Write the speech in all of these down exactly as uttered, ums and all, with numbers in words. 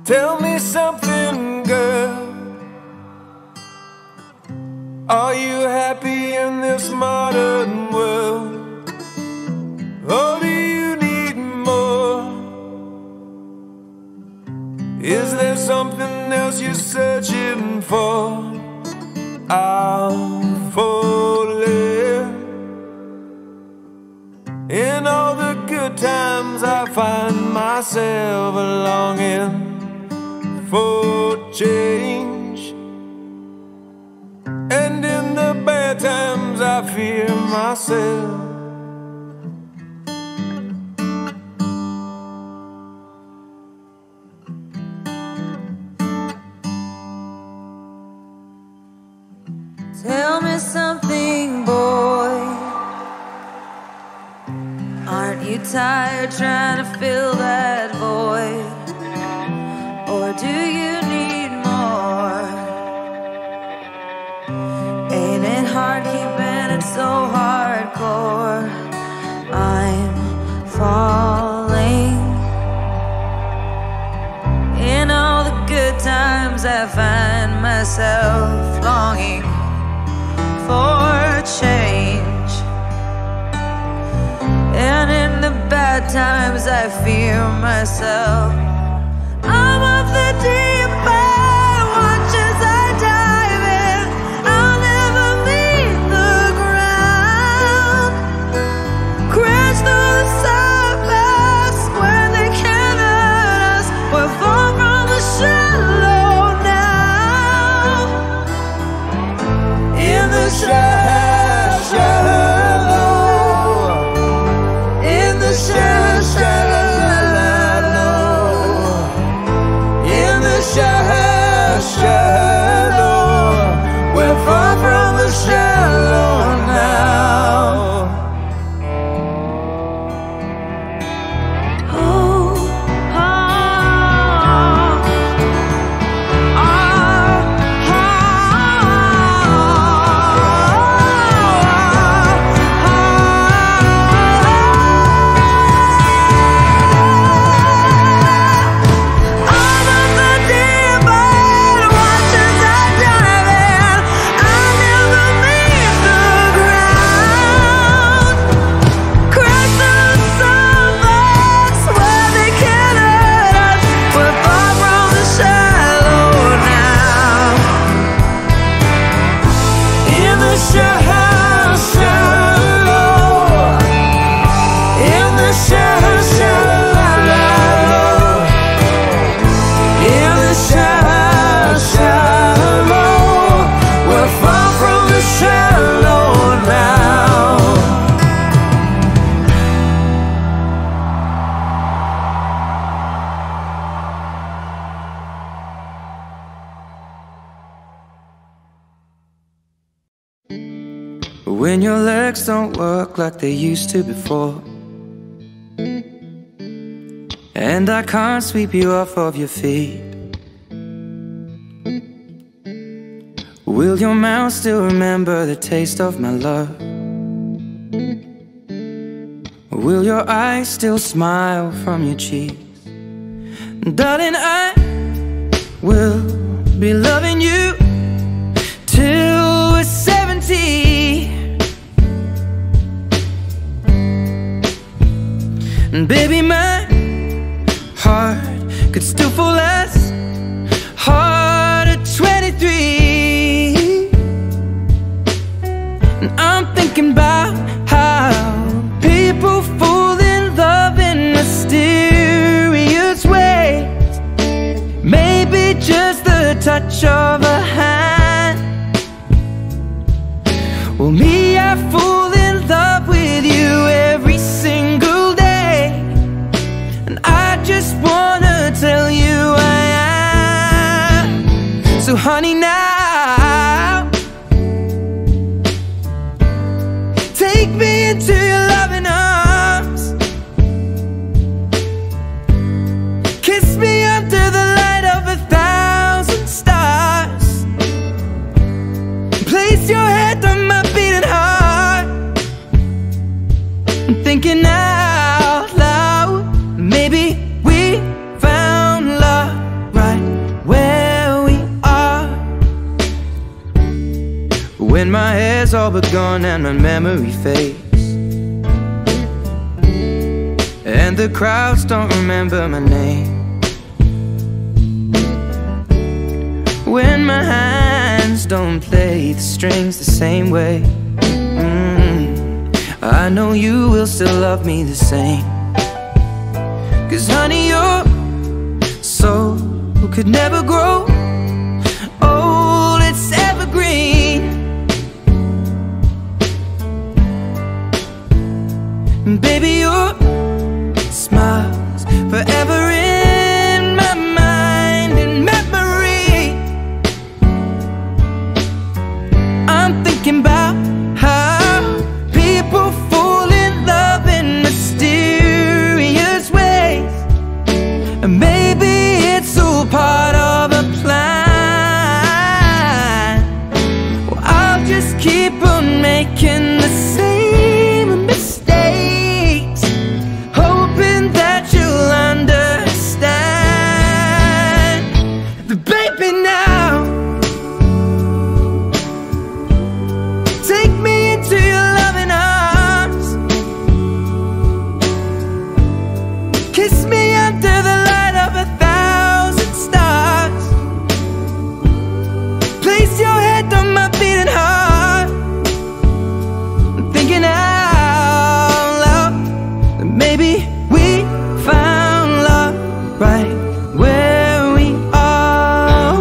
Tell me something, girl. Are you happy in this modern world? Or do you need more? Is there something else you're searching for? I'm falling. In all the good times I find myself longing for change, and in the bad times I fear myself. Tell me something, boy. Aren't you tired trying to fill that void? Or do you need more? Ain't it hard keeping it so hardcore? I'm falling. In all the good times I find myself longing for change, and in the bad times I fear myself. I'm of the deep end, watch as I dive in. I'll never meet the ground. Crash through the surface where they can't hurt us. We're far from the shallow now. In the shallow, shallow, in the shallow, shallow, in the shallow, shallow, we're far from the shallow now. Oh, oh, oh, When your legs don't work like they used to before, and I can't sweep you off of your feet, will your mouth still remember the taste of my love? Will your eyes still smile from your cheeks? Darling, I will be loving you till we're seventy. And baby, my heart could still fall as hard at twenty-three. And I'm thinking about how people fall in love in mysterious ways. Maybe just the touch of a hand. Well, me, I fall in love with you every single day. I just wanna tell you I am. So honey, now take me into your loving arms. Kiss me under the light of a thousand stars. cares all but gone and my memory fades, and the crowds don't remember my name. When my hands don't play the strings the same way, mm, I know you will still love me the same. 'Cause honey, your soul could never grow old, it's evergreen. And baby, your smile's forever in my mind and memory. I'm thinking about how people fall in love in mysterious ways, and maybe it's all part of a plan. Well, I'll just keep on making the same mistakes, hoping that you'll understand. But baby, now take me into your loving arms, kiss me under the light of a thousand stars, place your head on my beating heart. I'm thinking out loud that maybe we found love right where we are.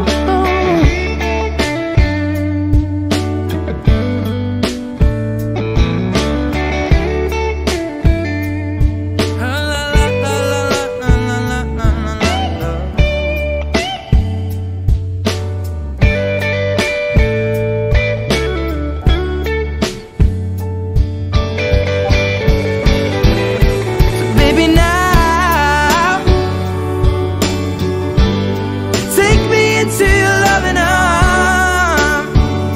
Baby, now take me into your loving arms,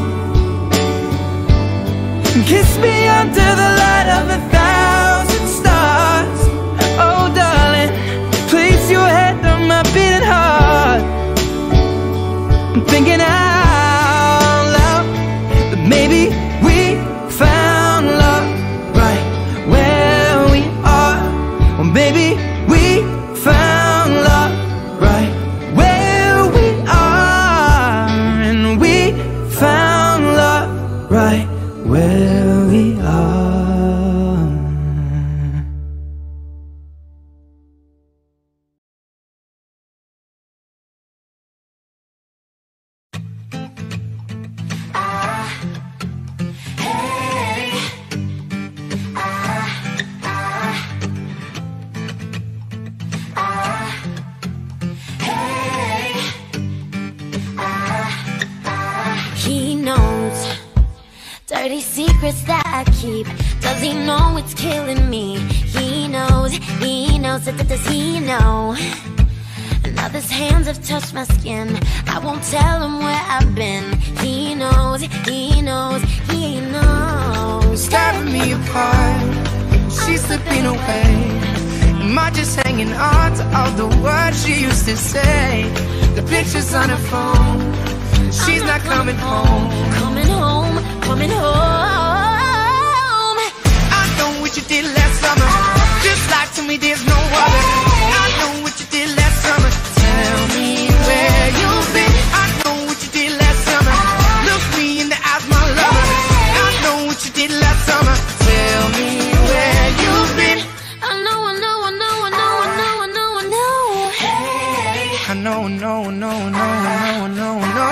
kiss me under the light of a thousand stars. Oh darling, place your head on my beating heart. I'm thinking out loud that maybe we found love right where we are. Well, maybe we found love right where we are, and we found love right where we are. He knows dirty secrets that I keep. Does he know it's killing me? He knows, he knows, that does he know? Now his hands have touched my skin. I won't tell him where I've been. He knows, he knows, he knows. Tearing me apart, she's slipping away. Am I just hanging on to all the words she used to say? The pictures on her phone, she's not coming home. Coming home, coming home. I know what you did last summer, just like to me there's no other. I know what you did last summer, tell me where you've been. I know what you did last summer, look me in the eyes, my lover. I know what you did last summer, tell me where you've been. I know, I know, I know, I know, I know, I know, I know. I know, no, no, no, no, no, no.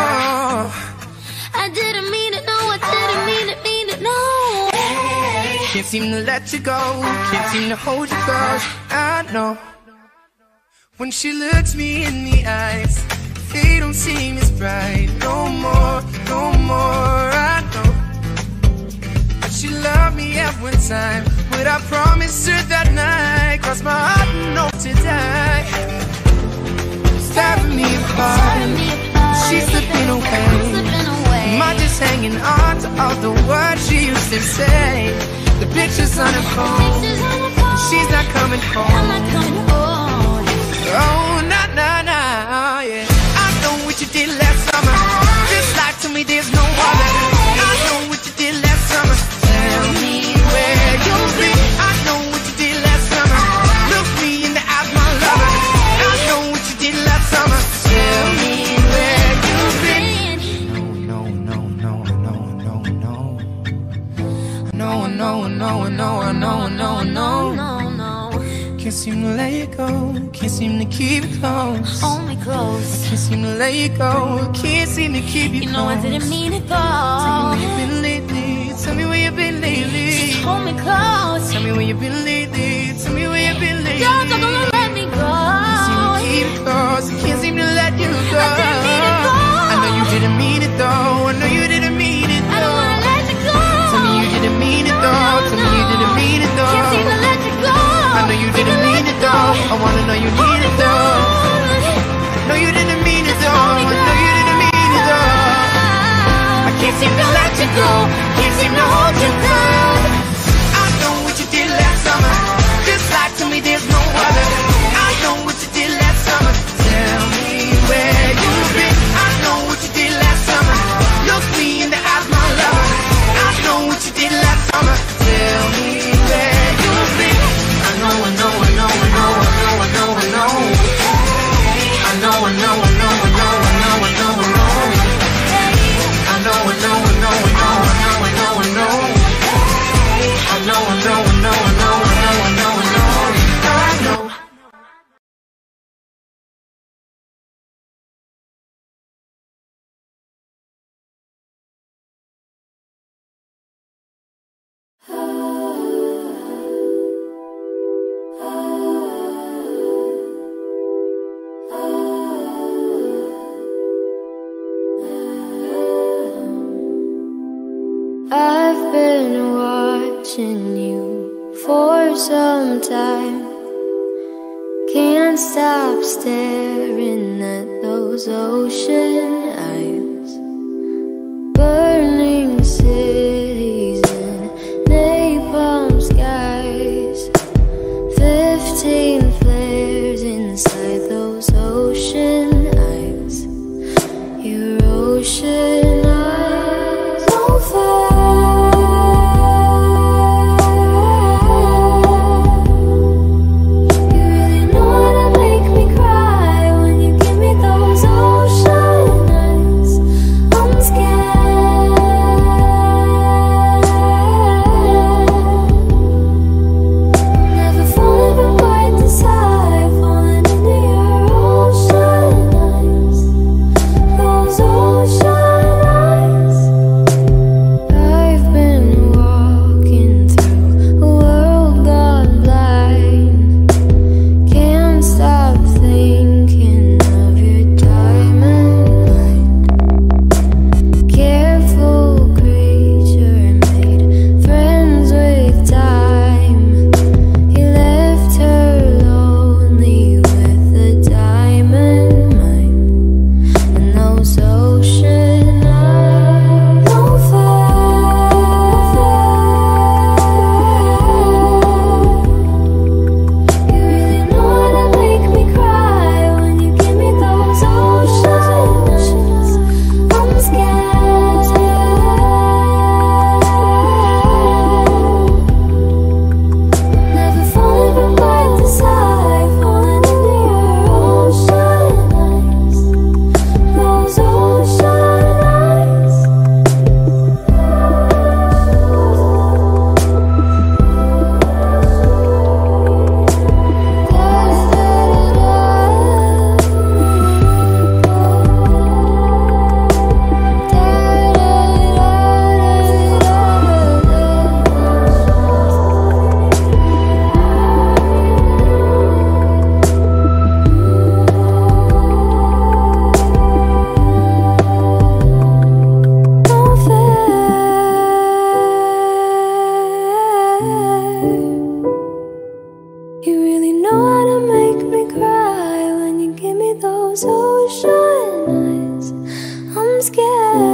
I didn't mean it, no, I didn't mean it, mean it, no. Can't seem to let you go, can't seem to hold you close. I know when she looks me in the eyes, they don't seem as bright. No more, no more. I know that she loved me at one time, but I promised her that night, crossed my heart and hope to die. Tearing me apart, she's slipping away. Am I just hanging on to all the words she used to say? The pictures on her phone, she's not coming home. Oh, nah, nah, nah, yeah. I know what you did last summer, just like to me there's no other. I know what you did last no, no, no, no. Can't seem to let you go, can't seem to keep it close. Hold me close. Can't seem to let you go, can't seem to keep you, you know close. I didn't mean it though. Tell me where you been lately, tell me where you been lately. Just hold me close. Tell me where you been lately, tell me where you been lately. Don't, don't, don't let me go. Can't seem to keep it close, I can't seem to let you go. I didn't mean it though. I know you didn't mean it though, I know you didn't mean it though. I don't wanna let you go. Tell me you didn't mean it no, though, no, tell no. me you didn't mean it though. Can't seem to let you go. I know you didn't mean it though, I wanna know you need it though. No, you didn't mean it though, I know you didn't mean it though. I can't seem to let you go, can't seem to hold you down. I know what you did last summer, this life to me there's no other. I know what you did last summer, tell me where you've been. I know what you did last summer, look me in the eyes, my lover. I know what you did last summer, tell me where you've been. I know, I know, I know, I know, I know, I know, I know. I know, I know, I know, I know, I know, I know, I know. I know, I know, I know, I know, I know, I know, I know. I know, I know, I know, I know, I know, I know, I know, I know. I've been watching you for some time. Can't stop staring at those ocean eyes. Burning cities and napalm skies. Fifteen flares inside those ocean eyes. Your ocean eyes on fire. Those ocean eyes, I'm scared.